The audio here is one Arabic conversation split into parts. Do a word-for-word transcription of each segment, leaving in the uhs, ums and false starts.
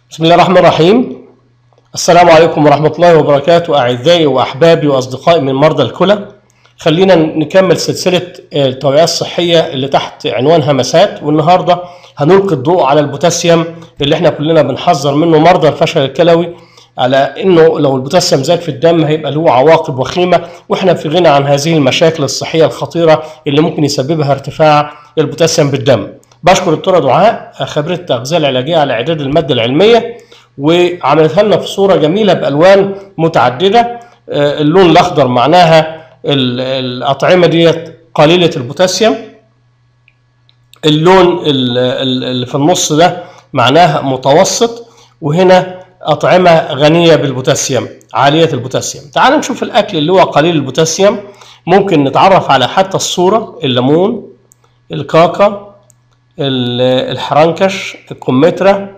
بسم الله الرحمن الرحيم. السلام عليكم ورحمة الله وبركاته أعزائي وأحبابي وأصدقائي من مرضى الكلى. خلينا نكمل سلسلة التوعية الصحية اللي تحت عنوان همسات، والنهاردة هنلقي الضوء على البوتاسيوم اللي احنا كلنا بنحذر منه مرضى الفشل الكلوي، على انه لو البوتاسيوم زاد في الدم هيبقى له عواقب وخيمة، واحنا في غنى عن هذه المشاكل الصحية الخطيرة اللي ممكن يسببها ارتفاع البوتاسيوم بالدم. بشكر الدكتورة دعاء خبيرة التغذية العلاجية على إعداد المادة العلمية، وعملتها لنا في صورة جميلة بألوان متعددة. اللون الأخضر معناها الأطعمة ديت قليلة البوتاسيوم، اللون اللي في النص ده معناها متوسط، وهنا أطعمة غنية بالبوتاسيوم عالية البوتاسيوم. تعال نشوف الأكل اللي هو قليل البوتاسيوم. ممكن نتعرف على حتى الصورة: الليمون، الكاكا، الحرنكش، الكمثرى،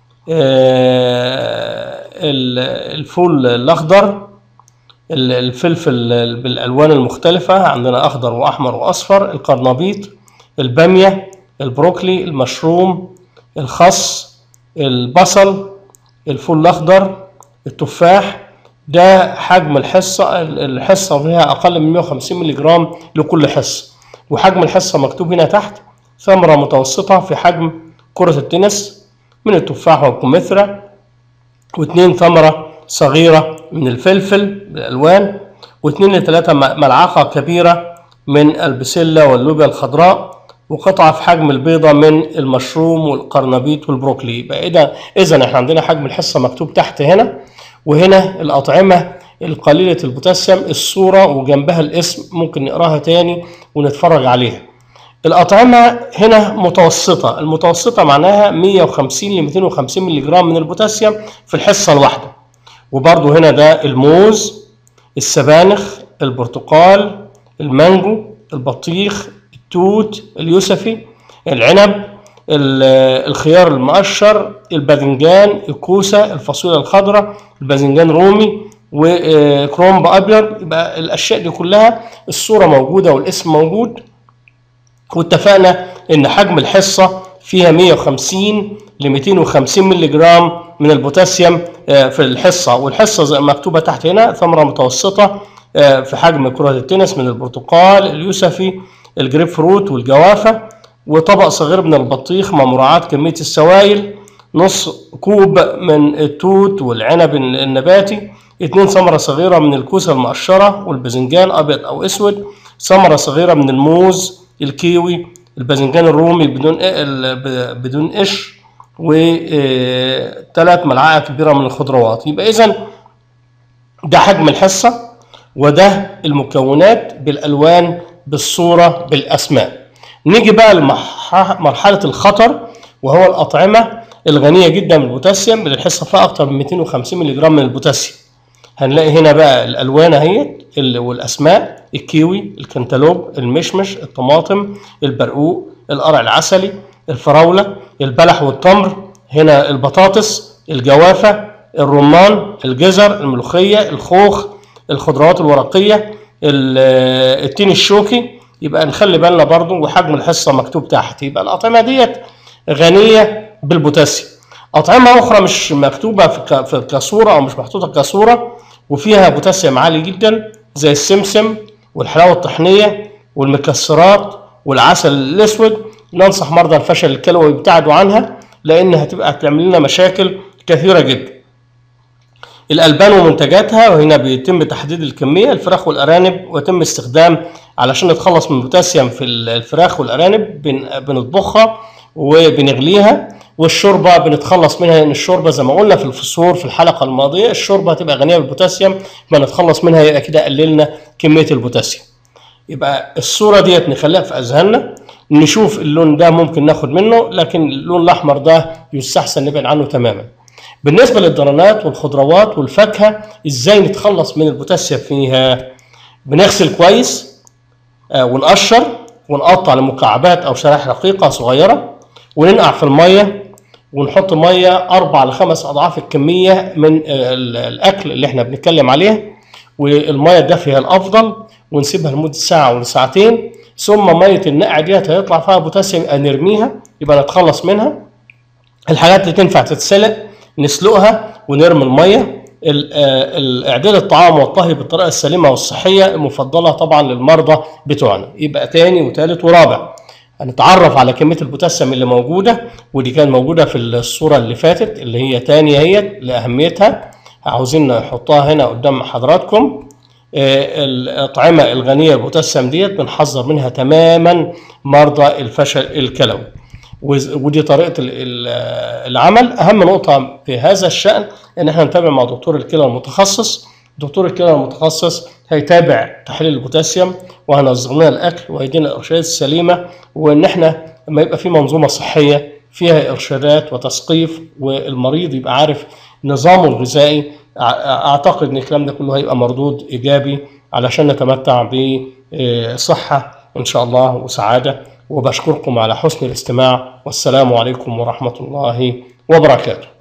الفول الأخضر، الفلفل بالألوان المختلفة، عندنا أخضر وأحمر وأصفر، القرنبيط، البامية، البروكلي، المشروم، الخس، البصل، الفول الأخضر، التفاح. ده حجم الحصة، الحصة فيها أقل من مئة وخمسين مللي جرام لكل حصة، وحجم الحصة مكتوب هنا تحت. ثمرة متوسطة في حجم كرة التنس من التفاح والكمثرى، واثنين ثمرة صغيرة من الفلفل بالألوان، واثنين لثلاثة ملعقة كبيرة من البسلة واللوبيا الخضراء، وقطعة في حجم البيضة من المشروم والقرنبيط والبروكلي. يبقى إذا إذا إحنا عندنا حجم الحصة مكتوب تحت هنا، وهنا الأطعمة القليلة البوتاسيوم الصورة وجنبها الاسم، ممكن نقراها تاني ونتفرج عليها. الأطعمة هنا متوسطة، المتوسطة معناها مئة وخمسين ل مئتين وخمسين مللي جرام من البوتاسيوم في الحصة الواحدة. وبرضو هنا ده الموز، السبانخ، البرتقال، المانجو، البطيخ، التوت، اليوسفي، العنب، الخيار المقشر، الباذنجان، الكوسة، الفاصوليا الخضراء، الباذنجان رومي، وكرومب أبيض. يبقى الأشياء دي كلها الصورة موجودة والاسم موجود، واتفقنا ان حجم الحصة فيها مئة وخمسين ل مئتين وخمسين مللي جرام من البوتاسيوم في الحصة. والحصة زي ما مكتوبة تحت هنا ثمرة متوسطة في حجم كرة التنس من البرتقال، اليوسفي، الجريب فروت والجوافة، وطبق صغير من البطيخ مع مراعاة كمية السوائل، نص كوب من التوت والعنب النباتي، اثنين ثمرة صغيرة من الكوسة المقشرة والباذنجان أبيض أو أسود، ثمرة صغيرة من الموز، الكيوي، الباذنجان الرومي بدون بدون قشر، وثلاث ملعقة كبيرة من الخضروات. يبقى إذن ده حجم الحصة، وده المكونات بالألوان بالصورة بالأسماء. نيجي بقى لمرحلة الخطر، وهو الأطعمة الغنية جدا بالبوتاسيوم اللي الحصة فيها أكتر من مئتين وخمسين مللي جرام من البوتاسيوم. هنلاقي هنا بقى الألوان اهي والأسماء: الكيوي، الكنتالوب، المشمش، الطماطم، البرقوق، القرع العسلي، الفراولة، البلح والتمر، هنا البطاطس، الجوافة، الرمان، الجزر، الملوخية، الخوخ، الخضروات الورقية، التين الشوكي. يبقى نخلي بالنا برضو، وحجم الحصة مكتوب تحت. يبقى الأطعمة ديت غنية بالبوتاسيوم. أطعمة أخرى مش مكتوبة في كصورة أو مش محطوطة كصورة وفيها بوتاسيوم عالي جدا، زي السمسم والحلاوة الطحينية والمكسرات والعسل الأسود. ننصح مرضى الفشل الكلوي يبتعدوا عنها، لأن هتبقى هتعمل لنا مشاكل كثيرة جدا. الألبان ومنتجاتها، وهنا بيتم تحديد الكمية: الفراخ والأرانب، ويتم استخدام علشان نتخلص من البوتاسيوم في الفراخ والأرانب بنطبخها وبنغليها. والشوربه بنتخلص منها، لان الشوربه زي ما قلنا في الفسور في الحلقه الماضيه الشوربه هتبقى غنيه بالبوتاسيوم، بنتخلص منها يبقى كده قللنا كميه البوتاسيوم. يبقى الصوره ديت نخليها في اذهاننا. نشوف اللون ده ممكن ناخد منه، لكن اللون الاحمر ده يستحسن نبعد عنه تماما. بالنسبه للدرانات والخضروات والفاكهه، ازاي نتخلص من البوتاسيوم فيها؟ بنغسل كويس ونقشر ونقطع لمكعبات او شرايح رقيقه صغيره، وننقع في الميه، ونحط ميه اربع لخمس اضعاف الكميه من الاكل اللي احنا بنتكلم عليه، والميه الدافيه الافضل، ونسيبها لمده ساعه ولساعتين. ثم ميه النقع ديت هيطلع فيها بوتاسيوم نرميها، يبقى نتخلص منها. الحاجات اللي تنفع تتسلق نسلقها ونرمي الميه. اعداد الطعام والطهي بالطريقه السليمه والصحيه المفضله طبعا للمرضى بتوعنا. يبقى تاني وتالت ورابع هنتعرف على كميه البوتاسيوم اللي موجوده، ودي كانت موجوده في الصوره اللي فاتت اللي هي تاني هي لاهميتها، عاوزين نحطها هنا قدام حضراتكم. الأطعمة الغنية بالبوتاسيوم ديت بنحذر منها تماما مرضى الفشل الكلوي، ودي طريقة العمل. أهم نقطة في هذا الشأن إن احنا نتابع مع دكتور الكلى المتخصص. دكتور الكلى المتخصص هيتابع تحليل البوتاسيوم وهنظم لنا الأكل وهيدينا الإرشادات السليمة، وإن احنا لما يبقى في منظومة صحية فيها إرشادات وتثقيف والمريض يبقى عارف نظامه الغذائي، اعتقد ان الكلام ده كله هيبقى مردود ايجابي علشان نتمتع بصحه ان شاء الله وسعاده. وبشكركم على حسن الاستماع، والسلام عليكم ورحمه الله وبركاته.